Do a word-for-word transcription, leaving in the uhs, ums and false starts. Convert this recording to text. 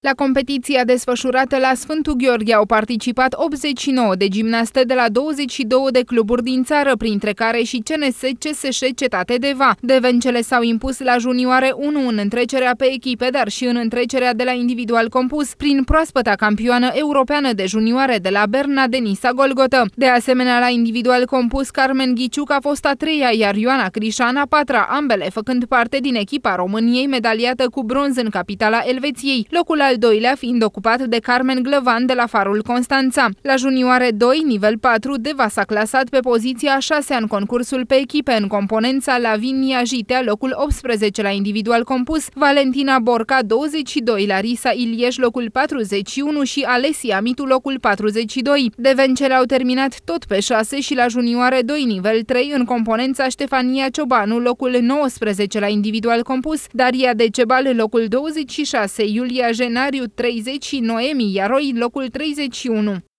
La competiția desfășurată la Sfântul Gheorghe au participat optzeci și nouă de gimnaste de la douăzeci și două de cluburi din țară, printre care și C N S C S ș Cetate Deva. Devencele s-au impus la junioare unu în întrecerea pe echipe, dar și în întrecerea de la individual compus, prin proaspăta campioană europeană de junioare de la Berna, Denisa Golgotă. De asemenea, la individual compus, Carmen Ghiciuc a fost a treia, iar Ioana Crișan a patra, ambele făcând parte din echipa României medaliată cu bronz în capitala Elveției, locul al doilea fiind ocupat de Carmen Glăvan de la Farul Constanța. La junioare doi, nivel patru, Deva s-a clasat pe poziția a șasea în concursul pe echipe, în componența Lavinia Jitea, locul optsprezece la individual compus, Valentina Borca douăzeci și doi, Larisa Ilieș locul patruzeci și unu și Alesia Mitu locul patruzeci și doi. Devencele au terminat tot pe șase și la junioare doi, nivel trei, în componența Ștefania Ciobanu locul nouăsprezece la individual compus, Daria Decebal locul douăzeci și șase, Iulia Genariu treizeci și Noemi Iaroi locul treizeci și unu.